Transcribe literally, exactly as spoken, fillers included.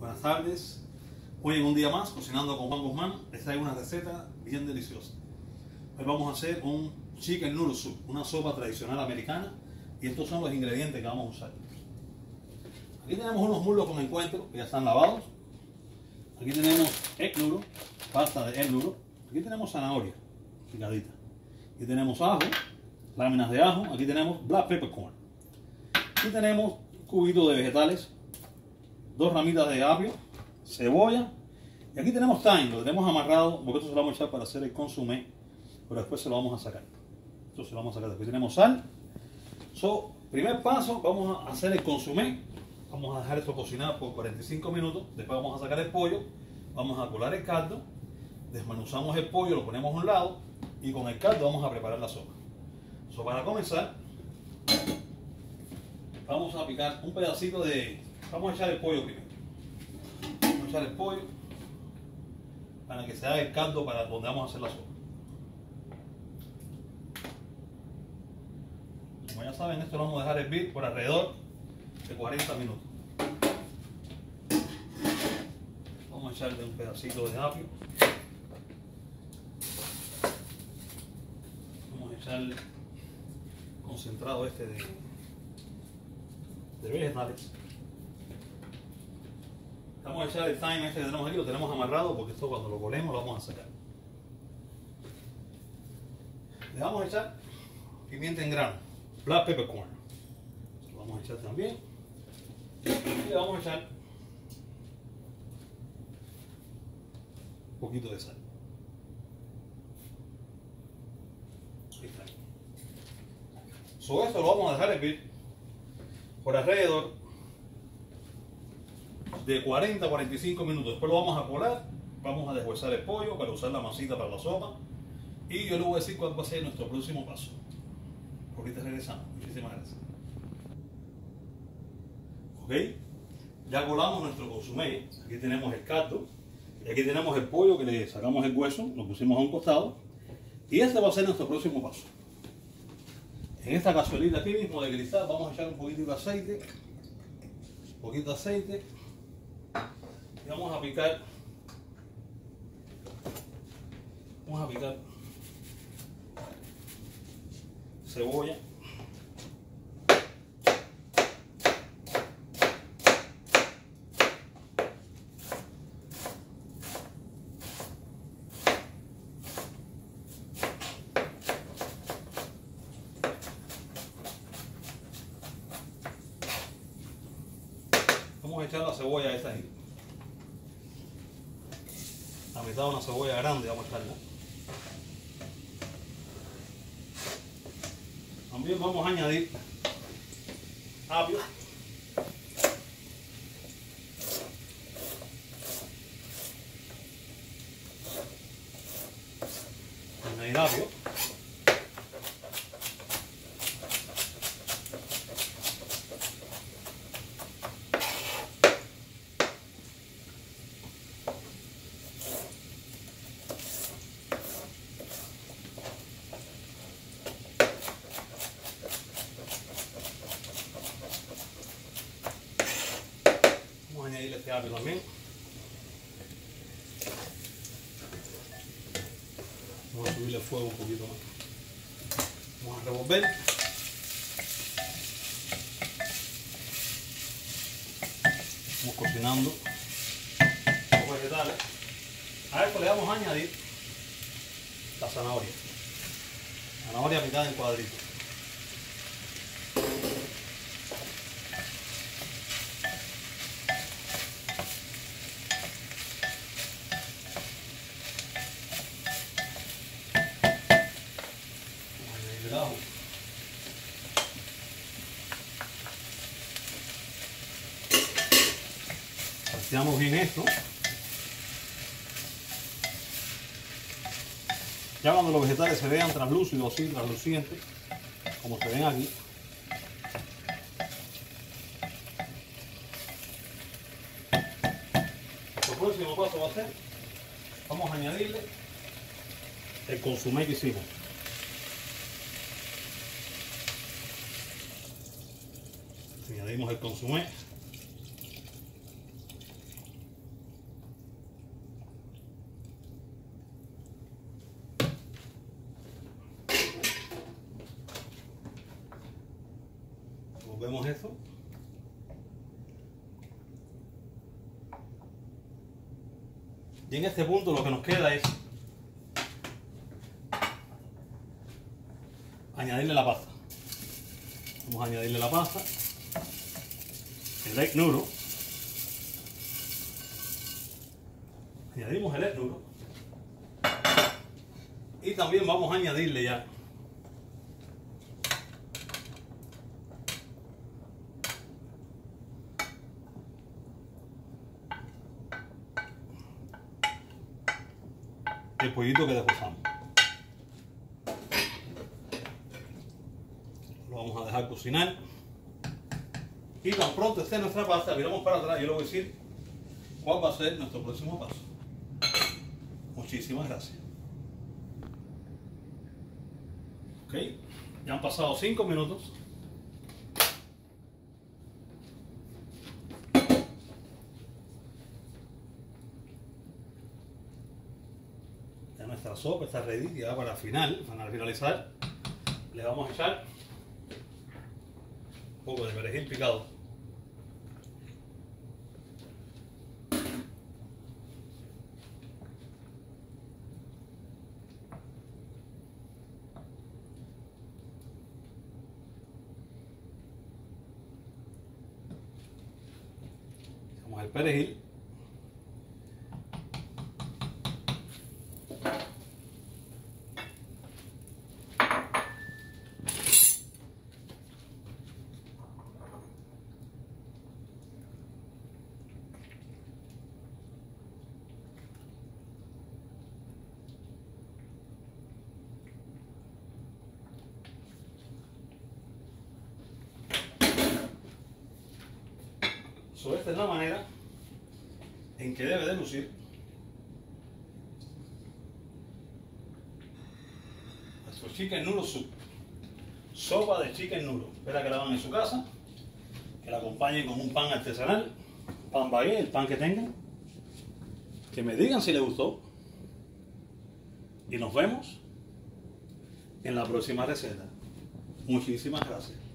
Buenas tardes. Hoy en un día más, cocinando con Juan Guzmán, les traigo una receta bien deliciosa. Hoy vamos a hacer un chicken noodle soup, una sopa tradicional americana, y estos son los ingredientes que vamos a usar. Aquí tenemos unos muslos con encuentro que ya están lavados. Aquí tenemos egg noodle, pasta de egg noodle. Aquí tenemos zanahoria picadita. Aquí tenemos ajo, láminas de ajo. Aquí tenemos black peppercorn. Aquí tenemos cubitos de vegetales, dos ramitas de apio, cebolla, y aquí tenemos thyme, lo tenemos amarrado porque esto se lo vamos a echar para hacer el consomé, pero después se lo vamos a sacar. Esto se lo vamos a sacar. Aquí tenemos sal. So, primer paso, vamos a hacer el consomé. Vamos a dejar esto cocinar por cuarenta y cinco minutos. Después vamos a sacar el pollo, vamos a colar el caldo, desmenuzamos el pollo, lo ponemos a un lado y con el caldo vamos a preparar la sopa. So, para comenzar, vamos a picar un pedacito de... Vamos a echar el pollo primero. Vamos a echar el pollo para que se haga el caldo para donde vamos a hacer la sopa. Como ya saben, esto lo vamos a dejar hervir por alrededor de cuarenta minutos. Vamos a echarle un pedacito de apio. Vamos a echarle concentrado este de, de vegetales. Vamos a echar el thyme este que tenemos aquí, lo tenemos amarrado porque esto cuando lo colemos lo vamos a sacar. Le vamos a echar pimienta en grano, black peppercorn. Lo vamos a echar también. Y le vamos a echar un poquito de sal. Ahí está. Sobre esto lo vamos a dejar hervir por alrededor de cuarenta a cuarenta y cinco minutos. Después lo vamos a colar, vamos a deshuesar el pollo para usar la masita para la sopa, y yo le voy a decir cuál va a ser nuestro próximo paso. Ahorita regresamos. Muchísimas gracias. Ok, ya colamos nuestro consomé. Aquí tenemos el caldo y aquí tenemos el pollo que le sacamos el hueso, lo pusimos a un costado, y este va a ser nuestro próximo paso. En esta cazuelita aquí mismo de cristal vamos a echar un poquito de aceite, un poquito de aceite. Y vamos a picar, vamos a picar cebolla, vamos a echar la cebolla a esta aquí. La mitad de una cebolla grande vamos a echarla. También vamos a añadir apio. Añadir apio. Añadirle este apio también. Vamos a subirle el fuego un poquito más. Vamos a revolver. Vamos cocinando los vegetales. A esto le vamos a añadir la zanahoria. Zanahoria picada en cuadritos. Salteamos bien esto. Ya cuando los vegetales se vean translúcidos, así, translucientes, como se ven aquí, el próximo paso va a ser, vamos a añadirle el consomé que hicimos. Añadimos el consomé. esto. Y en este punto lo que nos queda es añadirle la pasta. Vamos a añadirle la pasta, el egg noodle. Añadimos el egg noodle. Y también vamos a añadirle ya el pollito que desposamos. Lo vamos a dejar cocinar. Y tan pronto esté nuestra pasta, miramos para atrás y yo le voy a decir cuál va a ser nuestro próximo paso. Muchísimas gracias. Ok, ya han pasado cinco minutos. Ya nuestra sopa está ready. Ya para final, para finalizar, le vamos a echar un poco de perejil picado. Echamos el perejil. So, esta es la manera en que debe de lucir nuestro chicken noodle soup. Sopa de chicken noodle. Espera que la hagan en su casa, que la acompañen con un pan artesanal, pan baguette, el pan que tengan, que me digan si les gustó y nos vemos en la próxima receta. Muchísimas gracias.